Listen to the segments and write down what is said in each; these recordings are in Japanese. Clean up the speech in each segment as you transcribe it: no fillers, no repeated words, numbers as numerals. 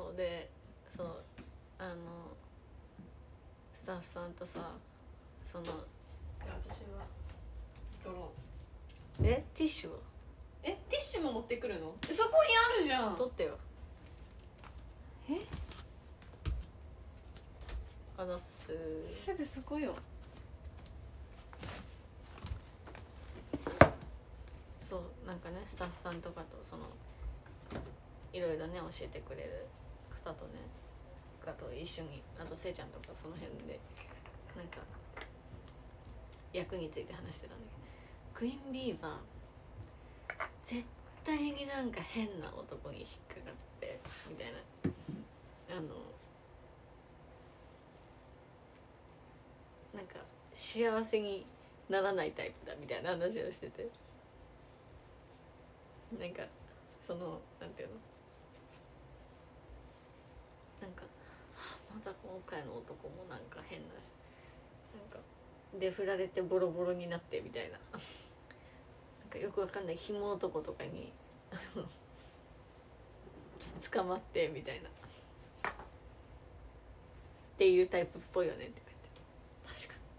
そうで、そうスタッフさんとさ、その私は取ろティッシュはティッシュも持ってくるの？そこにあるじゃん。 取ってよ。あざっす。 すぐそこよ。 そうなんかね、スタッフさんとかといろいろね教えてくれる方とね一緒に、あとせいちゃんとかその辺でなんか役について話してたんだけど、クイーンビーバー絶対になんか変な男に引っかかってみたいな、なんか幸せにならないタイプだみたいな話をしてて、なんかなんていうの、なんかまた今回の男もなんか変だし、なんかで振られてボロボロになってみたいななんかよくわかんない紐男とかに捕まってみたいなっていうタイプっぽいよねって書いて、確か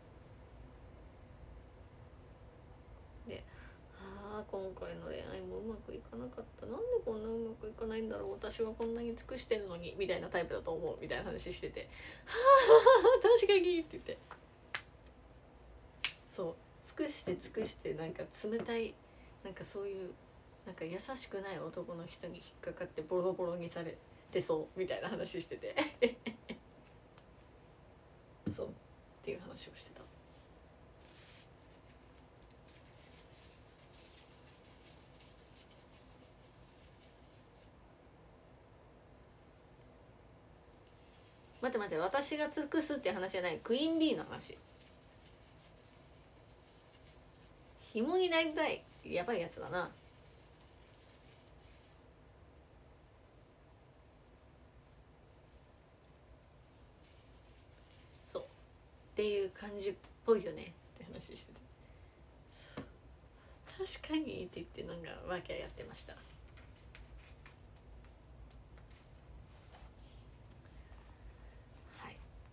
に。で、今回の恋愛もうまくいかなかった、なんでこんなうまくいかないんだろう、私はこんなに尽くしてるのにみたいなタイプだと思うみたいな話してて、確かにって言って、そう尽くして尽くしてなんか冷たい、なんかそういうなんか優しくない男の人に引っかかってボロボロにされてそうみたいな話しててそうっていう話をしてた。待って待って、私が尽くすって話じゃない、クイーン B の話。紐になりたい、やばいやつだな。そうっていう感じっぽいよねって話してて、確かにって言ってなんかワーキャーやってました。はい。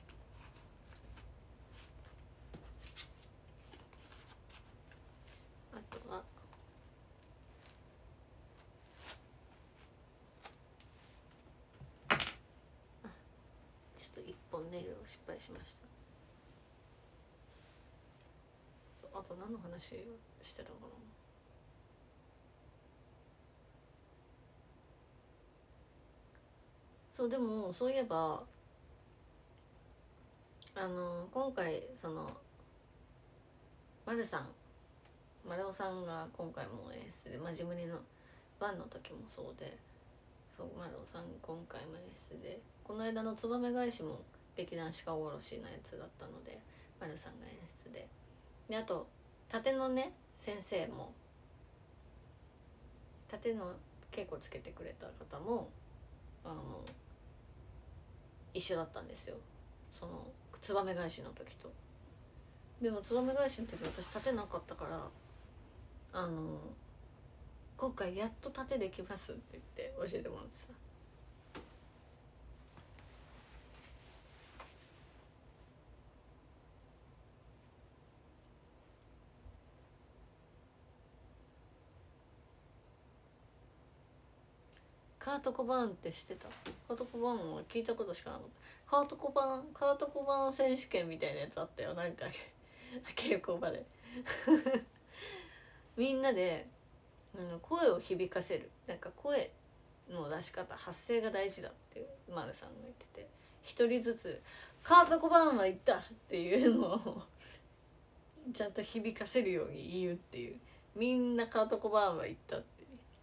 あとはちょっと一本ネイルを失敗しました。そう、あと何の話してたかな。そうでもそういえば今回丸尾さんが今回も演出で、真面目のワンの時もそうで、そう丸尾さん今回も演出で、この間の燕返しも劇団鹿おろしのやつだったので丸さんが演出で、あと殺陣のね先生も殺陣の稽古つけてくれた方も一緒だったんですよ、その燕返しの時と。でも燕返しの時私殺陣なかったから、今回やっと殺陣できますって言って教えてもらってさ。カート・コバーンって知ってた？カート・コバーンは聞いたことしかなかった。カート・コバーン選手権みたいなやつあったよ、なんか稽古場でみんなで声を響かせる、なんか声の出し方、発声が大事だって丸さんが言ってて、一人ずつ「カート・コバーンは言った!」っていうのをちゃんと響かせるように言うっていう、みんなカート・コバーンは言ったって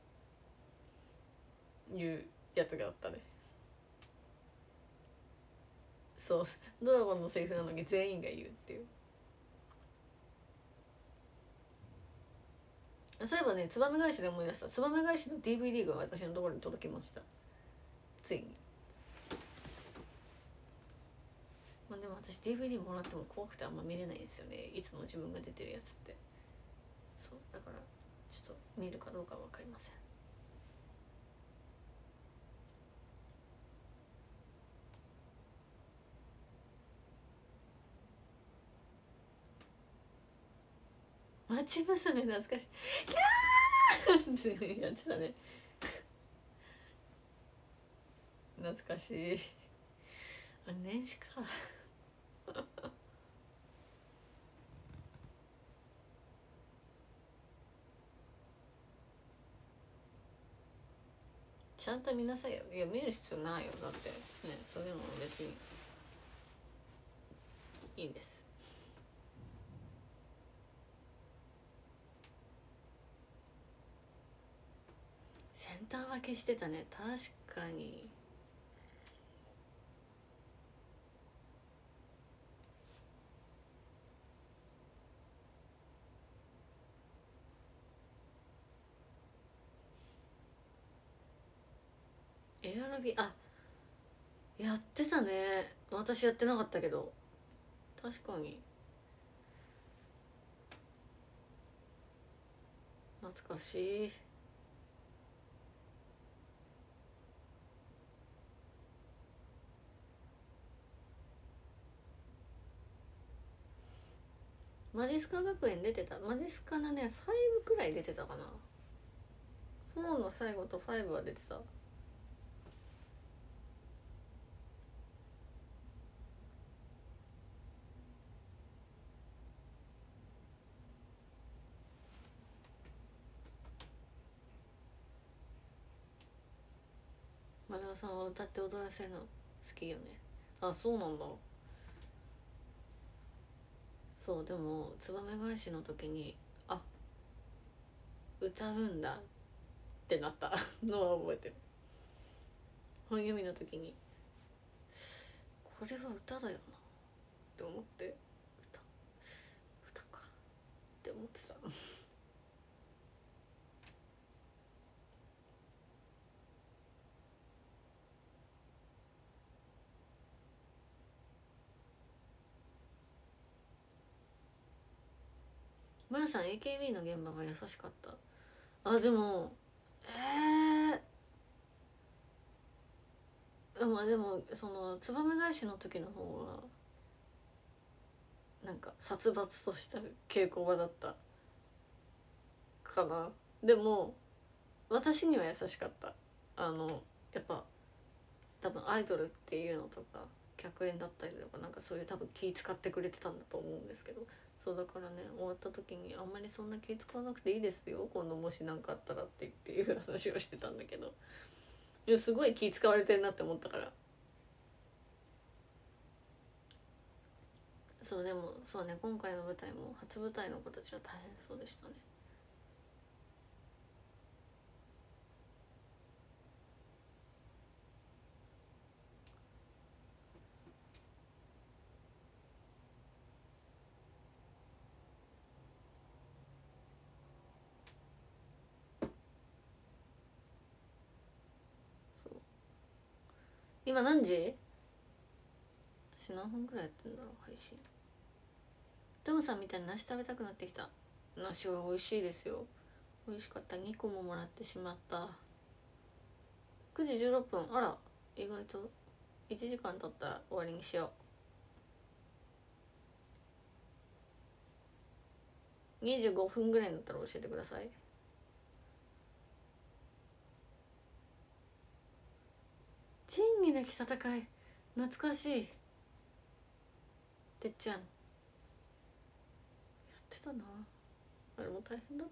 いうやつがあったね。そうドラゴンのセリフなのに全員が言うっていう。そういえばね、燕返しで思い出した。燕返しの DVD が私のところに届きました、ついに。まあでも私 DVD もらっても怖くてあんま見れないんですよね、いつも自分が出てるやつって。そうだからちょっと見るかどうかは分かりません。 町娘懐かしい。キャーやってたね。懐かしい。あれ年始か。ちゃんと見なさいよ。いや見る必要ないよ。だってね、それも別にいいんです。センター分けしてたね、確かに。エアロビ、あ、やってたね。私やってなかったけど確かに懐かしい。マジスカ学園出てた。マジスカなね、5くらい出てたかな。4の最後と5は出てた。丸尾さんは歌って踊らせるの好きよね。あ、そうなんだ。そう、でもツバメ返しの時にあ、歌うんだってなったのは覚えてる。本読みの時にこれは歌だよなって思って、歌かって思ってた。マラさん AKB の現場が優しかった。あ、でもまあでもそのツバメ返しの時の方がなんか殺伐とした稽古場だったかな。でも私には優しかった。やっぱ多分アイドルっていうのとか客演だったりとか、なんかそういう多分気使ってくれてたんだと思うんですけど、そうだからね、終わった時にあんまりそんな気使わなくていいですよ今度もし何かあったらっていう話をしてたんだけど、いやすごい気使われてるなって思ったから。そうでもそうね、今回の舞台も初舞台の子たちは大変そうでしたね。そう今何時？私何分くらいやってんだろう配信。トムさんみたいに梨食べたくなってきた。梨は美味しいですよ。美味しかった。2個ももらってしまった。9時16分。あら、意外と1時間経ったら終わりにしよう。25分ぐらいになったら教えてください。仁義なき戦い、懐かしい。てっちゃんやってたな。あれも大変だった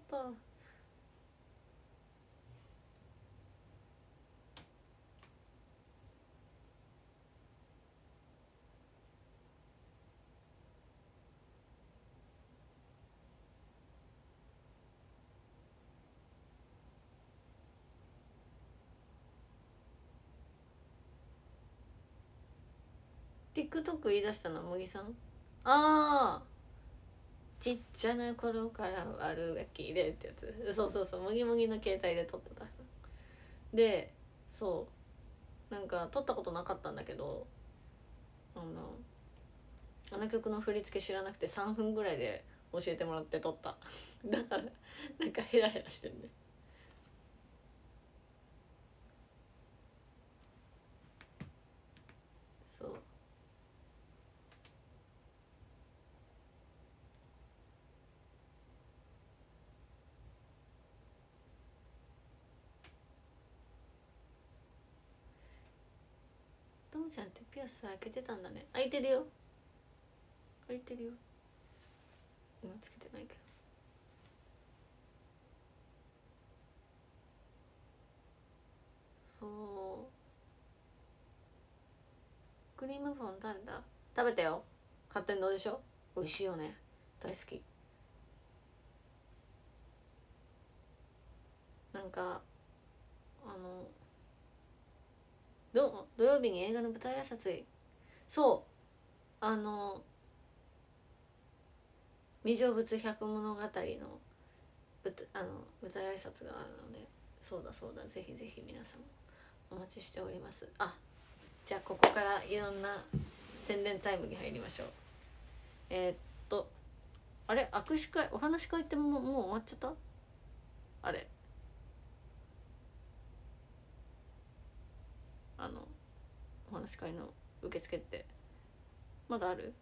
。TikTok 言い出したのは麦さん。ああ、ちっちゃな頃から悪ガキでってやつ。そうそうそう、麦麦の携帯で撮ってた。で、そうなんか撮ったことなかったんだけど、あの曲の振り付け知らなくて3分ぐらいで教えてもらって撮った。だからなんかヘラヘラしてるね。そう、 ちゃんってピアス開けてたんだね。開いてるよ、開いてるよ。今つけてないけど。そう、クリームフォン誰だ。食べたよ、八天堂でしょ。美味しいよね、大好き。なんか土曜日に映画の舞台挨拶、そう未成仏百物語の舞台挨拶があるので、そうだそうだ、ぜひぜひ皆さんお待ちしております。あ、じゃあここからいろんな宣伝タイムに入りましょう。あれ、握手会、お話し会ってもう終わっちゃった。あれ、お話し会の受付ってまだある？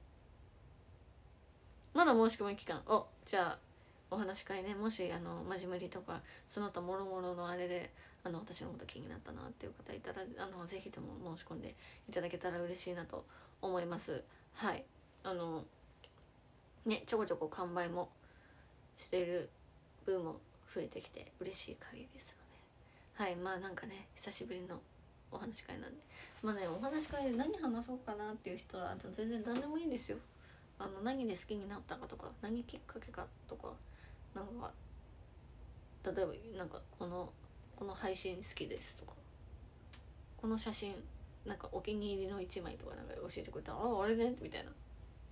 まだ申し込み期間。じゃあお話し会ね、もしマジ無理とかその他もろもろのあれで私のこと気になったなっていう方いたらぜひとも申し込んでいただけたら嬉しいなと思います。はい、ね、ちょこちょこ完売もしている分も増えてきて嬉しい限りですので、はい、まあなんかね、久しぶりのお話し会なんで、まあね、お話し会で何話そうかなっていう人は全然何でもいいんですよ。何で好きになったかとか、何きっかけかとか、なんか例えばなんかこの配信好きですとか、この写真なんかお気に入りの1枚とかなんか教えてくれたら、あれねみたいな。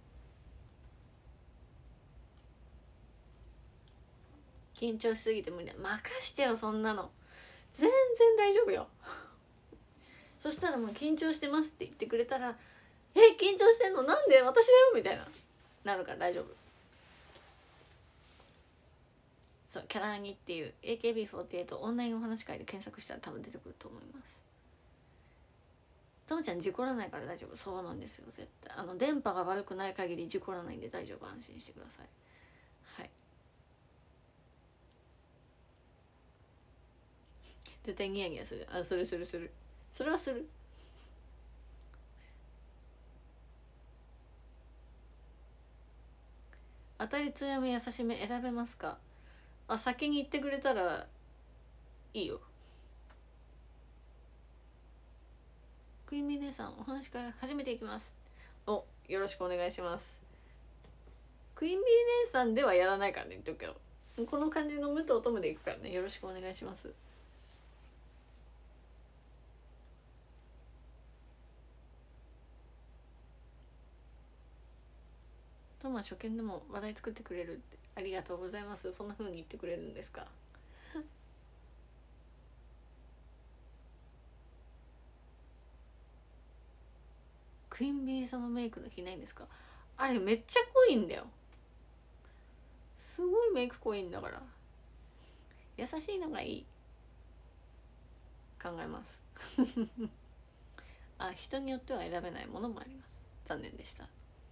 緊張しすぎて無理だ、任してよ、そんなの全然大丈夫よそしたらもう緊張してますって言ってくれたら、緊張してんのなんで私だよみたいなるから大丈夫。そう、キャラアニっていう AKB48 オンラインお話会で検索したら多分出てくると思います。ともちゃん事故らないから大丈夫。そうなんですよ、絶対電波が悪くない限り事故らないんで大丈夫、安心してください。はい、絶対ニヤニヤする。するそれはする。当たり強め優しめ選べますか。先に言ってくれたらいいよ。クイーンミー姉さん、お話会初めて行きます。よろしくお願いします。クイーンビー姉さんではやらないからね、言っとくけど、この感じの武藤トムで行くからね、よろしくお願いします。トムは初見でも話題作ってくれるって、ありがとうございます。そんな風に言ってくれるんですかクイーンビー様メイクの日ないんですか。あれめっちゃ濃いんだよ、すごいメイク濃いんだから、優しいのがいい。考えます人によっては選べないものもあります。残念でした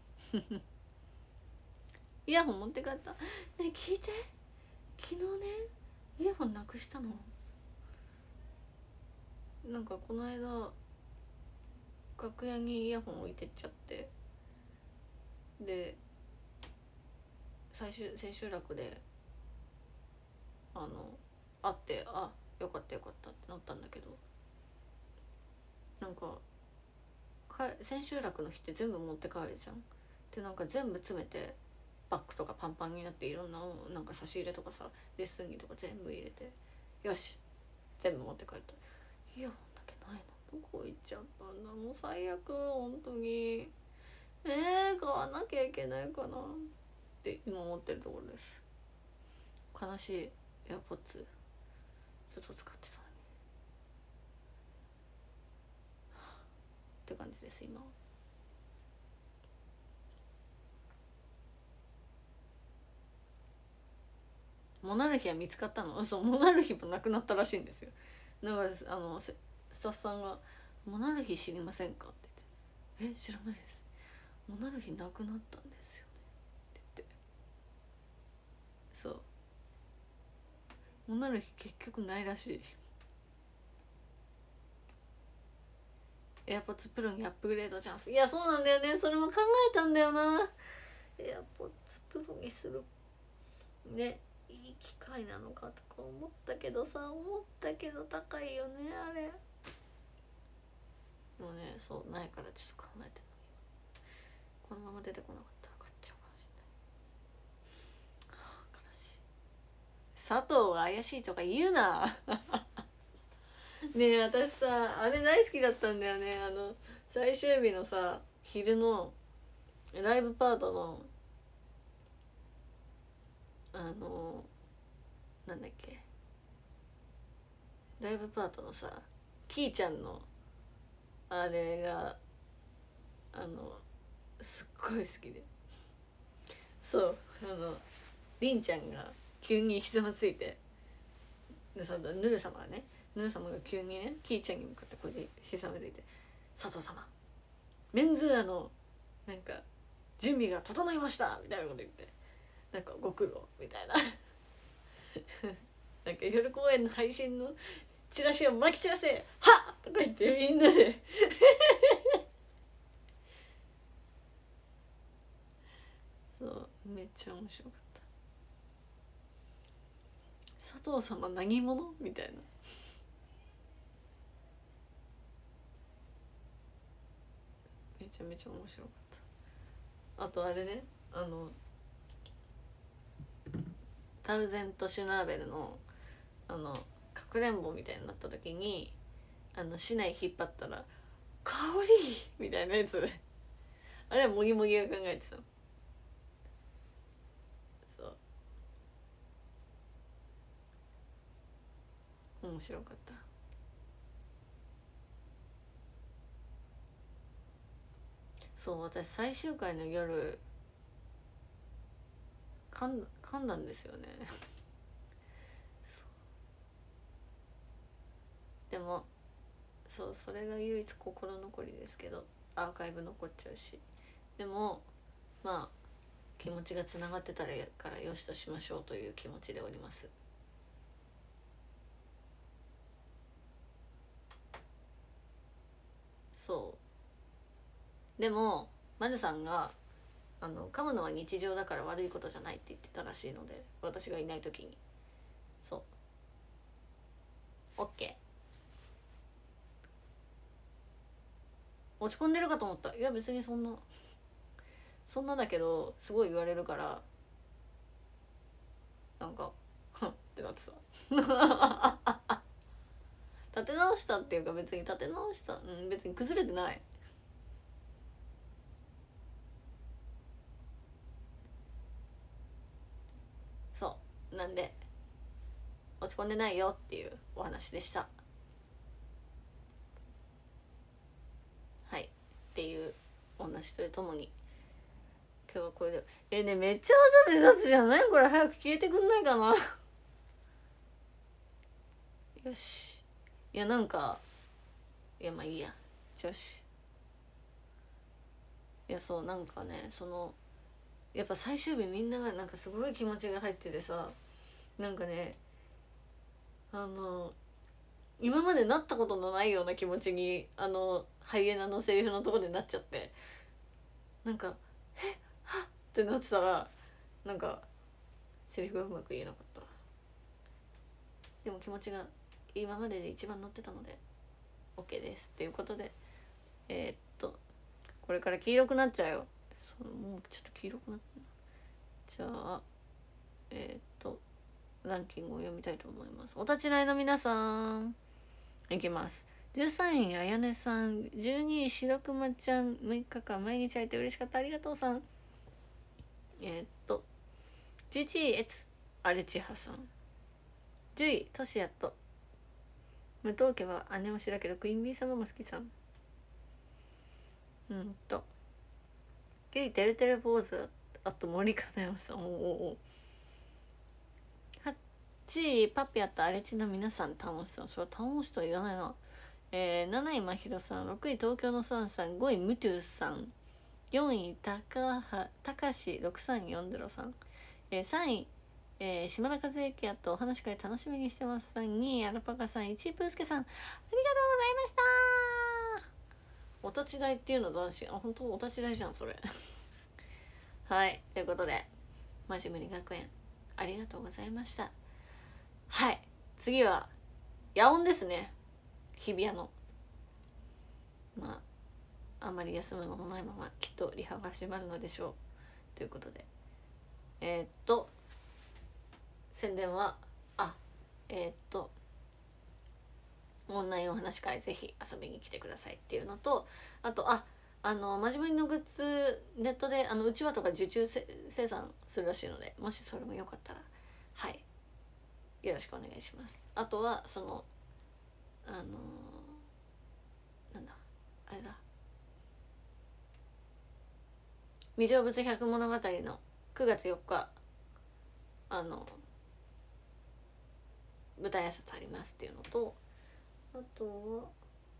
イヤホン持って帰った。ねえ聞いて、昨日ねイヤホンなくしたの。なんかこの間楽屋にイヤホン置いてっちゃって、で千秋楽で会って、よかったよかったってなったんだけど、なんか千秋楽の日って全部持って帰るじゃん。でなんか全部詰めてバッグとかパンパンになって、いろんななんか差し入れとかさ、レッスン着とか全部入れて、よし全部持って帰った。イヤホンだけないの、どこ行っちゃったんだ、もう最悪本当に。買わなきゃいけないかなって今思ってるところです。悲しい。AirPods ずっと使ってたのにって感じです今。モナルヒは見つかったの？そう、モナルヒもなくなったらしいんですよ。なんかスタッフさんが「モナルヒ知りませんか?」って言って「知らないです、モナルヒなくなったんですよね」って言って、そうモナルヒ結局ないらしい。 AirPods Pro にアップグレードチャンス。いやそうなんだよね、それも考えたんだよな。AirPods Pro にするね、いい機会なのかとか思ったけどさ、高いよねあれ。もうね、そうないからちょっと考えてる。このまま出てこなかったら買っちゃうかもしれない。悲しい。佐藤が怪しいとか言うなねえ、私さあれ大好きだったんだよね。最終日のさ昼のライブパートのなんだっけ、ライブパートのさキーちゃんのあれがすっごい好きで、そうりんちゃんが急にひざまついて、でそのヌル様が急にねキーちゃんに向かってこれでひざまついて「佐藤様メンズウェアのなんか準備が整いました」みたいなこと言って、なんかご苦労みたいななんか夜公演の配信のチラシを巻き散らせはっとか言ってみんなでそうめっちゃ面白かった。佐藤様何者みたいな。めちゃめちゃ面白かった。あとあれね、タウゼント・シュナーベルのかくれんぼみたいになった時に市内引っ張ったら「香り!」みたいなやつあれはもぎもぎが考えてたの。そう面白かった。そう私最終回の夜噛んだんですよねでもそれが唯一心残りですけど、アーカイブ残っちゃうし、でもまあ気持ちがつながってたらからよしとしましょうという気持ちでおります。そうでも丸さんが噛むのは日常だから悪いことじゃないって言ってたらしいので、私がいない時にそう OK。 落ち込んでるかと思った。いや別にそんなだけどすごい言われるからなんかふんってなってさ立て直したっていうか別に立て直した、別に崩れてない。そうなんで落ち込んでないよっていうお話でした。はいっていうお話とともに今日はこれでねめっちゃわざ目立つじゃないこれ。早く消えてくんないかなよし。いやなんかいやまあいいやよし。いやそうなんかねやっぱ最終日みんながなんかすごい気持ちが入っててさ、なんかね今までなったことのないような気持ちにハイエナのセリフのところでなっちゃって、なんか「えっはっ!」ってなってたらなんかセリフがうまく言えなかった。でも気持ちが今までで一番乗ってたので OK ですっていうことで、これから黄色くなっちゃうよ。もうちょっと黄色くなってじゃあランキングを読みたいと思います。お立ち台の皆さんいきます。13位あやねさん、12位白熊ちゃん、6日間毎日会えて嬉しかったありがとうさん、11位アレチハさん、10位トシヤと無藤家は姉推しだけどクイーンビー様も好きさん、9位てるてる坊主、あと森かなやさん、8位パピアとアレチの皆さん、楽しさん、それは楽しとは言わないな。7位まひろさん、6位東京のソンさん、5位ムトゥさん、4位たかし6340さん、3位、島田和之とお話し会楽しみにしてますさん、2位アルパカさん、1位プースケさん、ありがとうございました。 お立ち台っていうのだし、本当お立ち台じゃんそれはい、ということでまじむり学園ありがとうございました。はい、次は野音ですね。日比谷のあんまり休む間もないままきっとリハが始まるのでしょうということで、宣伝はオンラインお話会ぜひ遊びに来てくださいっていうのと、あと真面目のグッズネットでうちわとか受注生産するらしいので、もしそれもよかったらはいよろしくお願いします。あとはなんだあれだ未成仏百物語の9月4日舞台挨拶ありますっていうのと、あと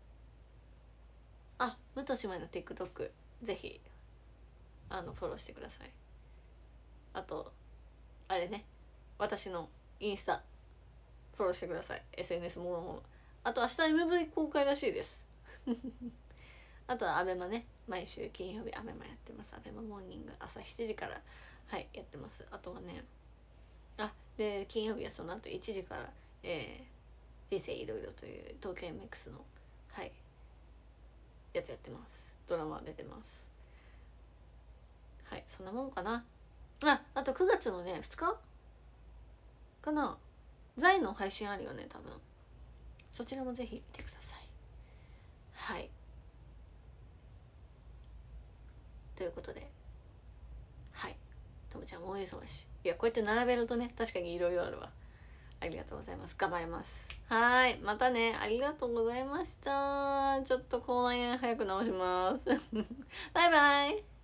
は武藤姉妹の TikTok ぜひフォローしてください。あとあれね、私のインスタフォローしてください。 SNS もろもろ。あと明日 MV 公開らしいですあとはアベマね、毎週金曜日アベマやってます。アベマモーニング朝7時からはいやってます。あとはねで金曜日はその後1時から人生いろいろという東京 MX のはいやつやってます。ドラマ出てます。はい、そんなもんかな。あと9月のね2日かな、財の配信あるよね多分。そちらもぜひ見てください。はい、ということではい、ともちゃんも大忙し。いやこうやって並べるとね確かにいろいろあるわ。ありがとうございます。頑張ります。はい、またね。ありがとうございました。ちょっと口内炎早く治しますバイバイ。